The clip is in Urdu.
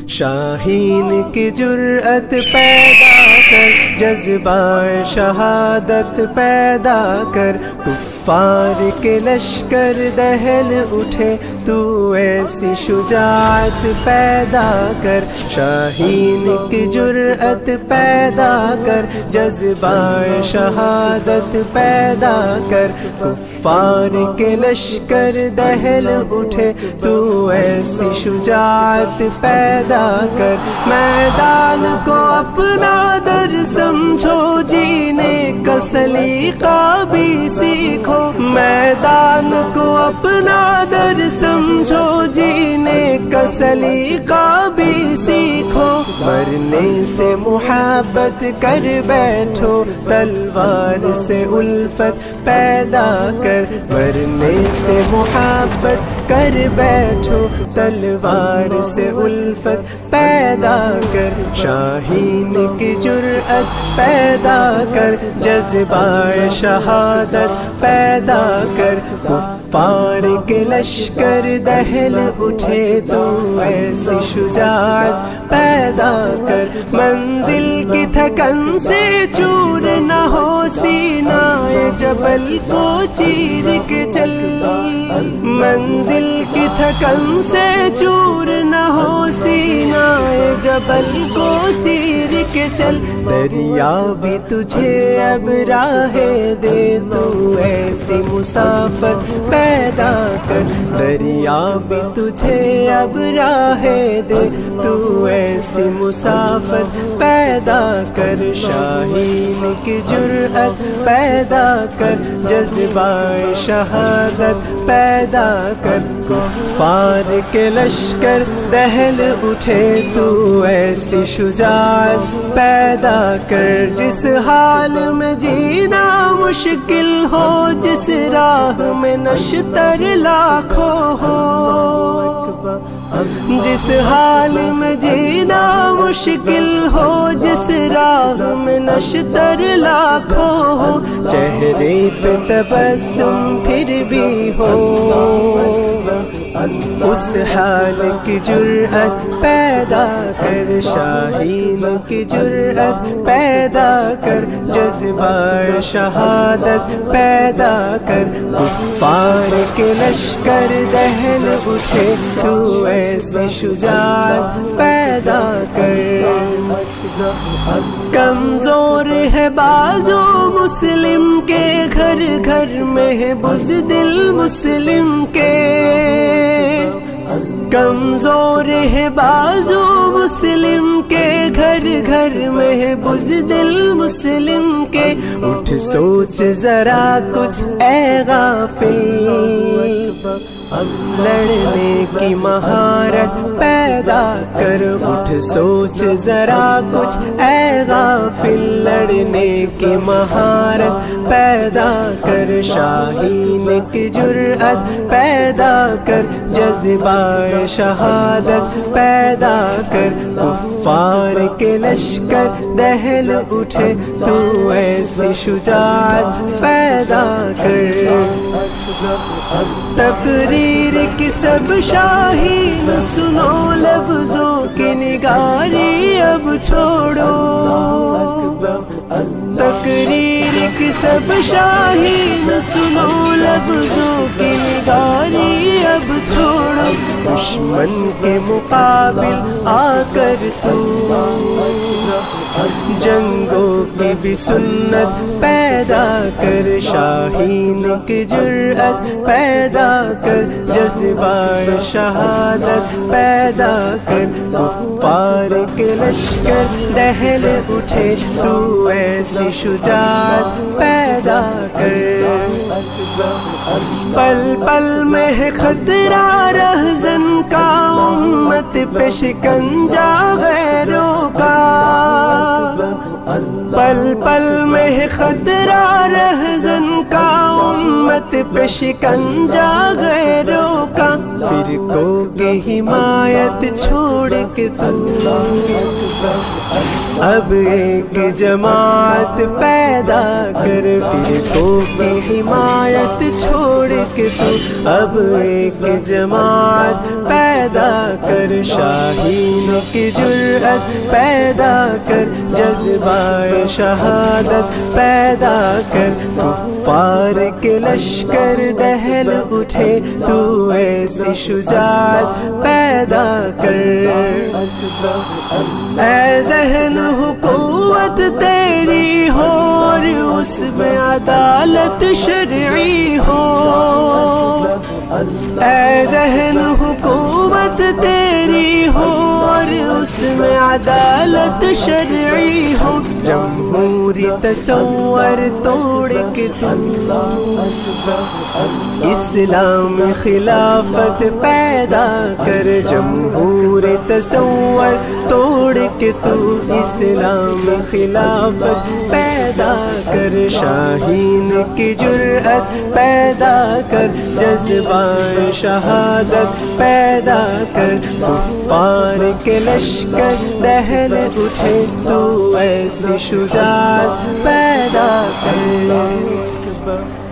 شاہین کی جرأت پیدا کر، جذبہ شہادت پیدا کر، کفار کے لشکر دہل اٹھے، تو ایسی شجاعت پیدا کر۔ شاہین کی جرأت پیدا کر، جذبہ شہادت پیدا کر، کفار کے لشکر دہل اٹھے، تو ایسی شجاعت پیدا کر۔ میدان کو اپنا در سمجھو، جینے کا سلیقہ بھی سیکھو۔ میدان کو اپنا در سمجھو، جینے کا سلیقہ بھی سیکھو۔ مرنے سے محبت کر بیٹھو، تلوار سے الفت پیدا کر۔ مرنے سے محبت کر بیٹھو، تلوار سے الفت پیدا کر۔ شاہین کی جرأت پیدا کر، جذبہ شہادت پیدا کر، کفار کے لشکر دہل اٹھے، تو ایسی شجاعت پیدا کر۔ منزل کی تھکن سے چور نہ ہو، سینہ جبل کو چیر کے چل۔ منزل کی تھکن سے چور نہ ہو، سینہ جبل کو چیر کے چل۔ دریا بھی تجھے اب راہ دے، تو ایسی مسافر پیدا کر۔ دریا بھی تجھے اب راہ دے، تو ایسی مسافر پیدا کر۔ شاہین کی جرأت پیدا کر، جذبہ شہادت پیدا کر، کفار کے لشکر دہل اٹھے، تو ایسی شجاعت پیدا کر۔ جس حال میں جینا مشکل ہو، جس راہ میں نشتر لاکھوں ہو، جس حال میں جینا مشکل ہو، جس راہ میں نشتر لاکھوں ہو، چہرے پہ تبسم پھر بھی ہو، اس حال کی جرأت پیدا کر۔ شاہین کی جرأت پیدا کر، جذبہ شہادت پیدا کر، کفار کے لشکر دہل اٹھے، تو ایسی شجاعت پیدا کر۔ کمزور ہے بازو مسلم کے، گھر گھر میں ہے بزدل مسلم کے۔ کمزور ہے بازو مسلم کے، گھر گھر میں ہے بزدل مسلم کے۔ اٹھ سوچ ذرا کچھ اے غافل، لڑنے کی مہارت پیدا کر۔ اٹھ سوچ ذرا کچھ اے غافل، لڑنے کی مہارت پیدا کر۔ شاہین کی جرأت پیدا کر، جذبہ شہادت پیدا کر، کفار کے لشکر دہل اٹھے، تو ایسی شجاعت پیدا کر۔ تقریر کی سب شاہین سنو، لفظوں کی نگاری اب چھوڑو۔ تقریر کی سب شاہین سنو، لفظوں کی نگاری اب چھوڑو۔ دشمن کے مقابل آ کر تو جنگوں کی بھی سنت پیدا کر۔ شاہین کی جرأت پیدا کر، جذبہ شہادت پیدا کر، کفار کے لشکر دہل اٹھے، تو ایسی شجاعت پیدا کر۔ پل پل میں ہے خطرہ رہزن کا، امت پہ شکنجہ غیروں کا۔ پل پل میں ہے خطرہ رہزن کا، امت پہ شکنجہ غیروں کا۔ فرقوں کی حمایت چھوڑ کے تو اب ایک جماعت پیدا کر، فرقوں کی حمایت چھوڑ کے تو اب ایک جماعت پیدا کر، شاہین کی جرأت پیدا کر، جذبہ شہادت پیدا کر، کفار کے لشکر دہل اٹھے تو ایسی شجاعت پیدا کر۔ اے ذہن حکومت تیری ہو اور اس میں عدالت شرعی ہو، اے ذہن حکومت تیری ہو اور اس میں عدالت شرعی ہو، جمہوری تصور توڑ کے تم اسلام خلافت پیدا کر، جمہوری تصور توڑ کے تو اسلام خلافت پیدا کر، شاہین کی جرأت پیدا کر، جذبہ شہادت پیدا کر، کفار کے لشکر دہل اٹھے تو ایسی شجاعت پیدا کر۔